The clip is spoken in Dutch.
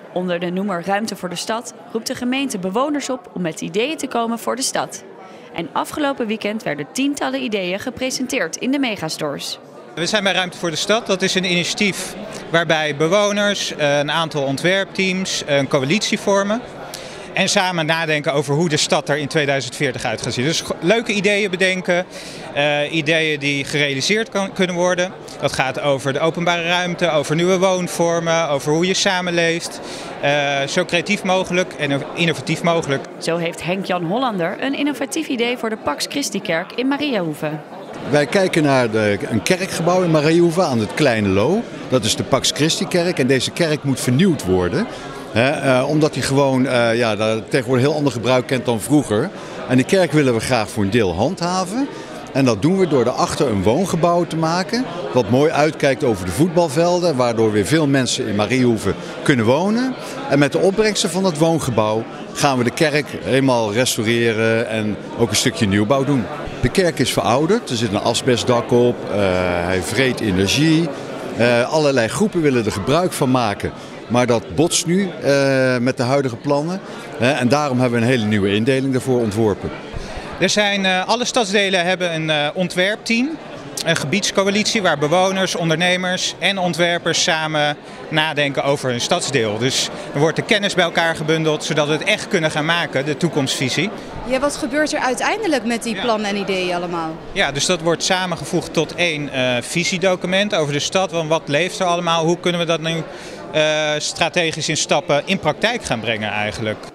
Onder de noemer Ruimte voor de Stad roept de gemeente bewoners op om met ideeën te komen voor de stad. En afgelopen weekend werden tientallen ideeën gepresenteerd in de megastores. We zijn bij Ruimte voor de Stad. Dat is een initiatief waarbij bewoners, een aantal ontwerpteams een coalitie vormen. En samen nadenken over hoe de stad er in 2040 uit gaat zien. Dus leuke ideeën bedenken, ideeën die gerealiseerd kunnen worden. Dat gaat over de openbare ruimte, over nieuwe woonvormen, over hoe je samenleeft. Zo creatief mogelijk en innovatief mogelijk. Zo heeft Henk-Jan Hollander een innovatief idee voor de Pax Christi-kerk in Mariahoeve. Wij kijken naar een kerkgebouw in Mariahoeve aan het Kleine Loo. Dat is de Pax Christi-kerk en deze kerk moet vernieuwd worden. Omdat hij gewoon tegenwoordig een heel ander gebruik kent dan vroeger. En die kerk willen we graag voor een deel handhaven. En dat doen we door erachter een woongebouw te maken. Wat mooi uitkijkt over de voetbalvelden. Waardoor weer veel mensen in Mariahoeve kunnen wonen. En met de opbrengsten van dat woongebouw gaan we de kerk helemaal restaureren en ook een stukje nieuwbouw doen. De kerk is verouderd. Er zit een asbestdak op. Hij vreet energie. Allerlei groepen willen er gebruik van maken. Maar dat botst nu met de huidige plannen. En daarom hebben we een hele nieuwe indeling daarvoor ontworpen. Alle stadsdelen hebben een ontwerpteam. Een gebiedscoalitie waar bewoners, ondernemers en ontwerpers samen nadenken over hun stadsdeel. Dus er wordt de kennis bij elkaar gebundeld zodat we het echt kunnen gaan maken, de toekomstvisie. Ja, wat gebeurt er uiteindelijk met die plannen en ideeën allemaal? Ja, dus dat wordt samengevoegd tot één visiedocument over de stad. Want wat leeft er allemaal? Hoe kunnen we dat nu strategisch in stappen in praktijk gaan brengen eigenlijk?